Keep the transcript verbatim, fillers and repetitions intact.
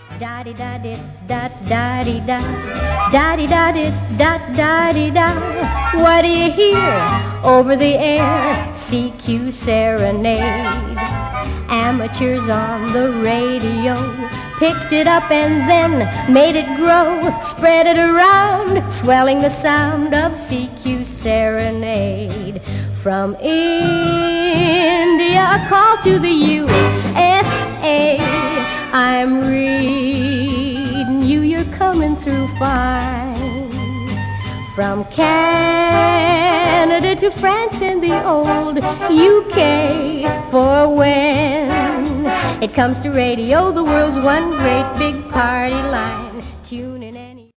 Da-di-da-di-da-da-di-da, da-di-da-di-da-da-di-da. What do you hear over the air? C Q Serenade. Amateurs on the radio picked it up and then made it grow, spread it around, swelling the sound of C Q Serenade. From India, a call to the U S A. I'm reading you, you're coming through fine. From Canada to France and the old U K. For when it comes to radio, the world's one great big party line.